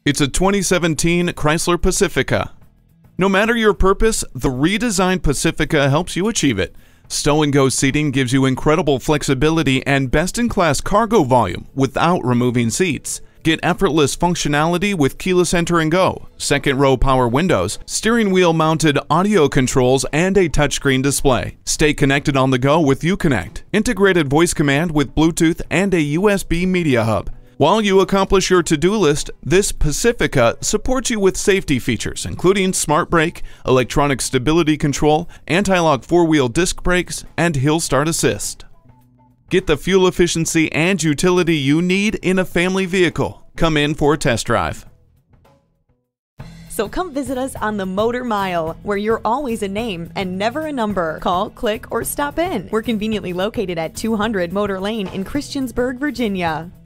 It's a 2017 Chrysler Pacifica. No matter your purpose, the redesigned Pacifica helps you achieve it. Stow-and-go seating gives you incredible flexibility and best-in-class cargo volume without removing seats. Get effortless functionality with keyless enter and go, second-row power windows, steering wheel-mounted audio controls, and a touchscreen display. Stay connected on the go with Uconnect, integrated voice command with Bluetooth, and a USB media hub. While you accomplish your to-do list, this Pacifica supports you with safety features, including Smart Brake, electronic stability control, anti-lock four-wheel disc brakes, and Hill Start Assist. Get the fuel efficiency and utility you need in a family vehicle. Come in for a test drive. So come visit us on the Motor Mile, where you're always a name and never a number. Call, click, or stop in. We're conveniently located at 200 Motor Lane in Christiansburg, Virginia.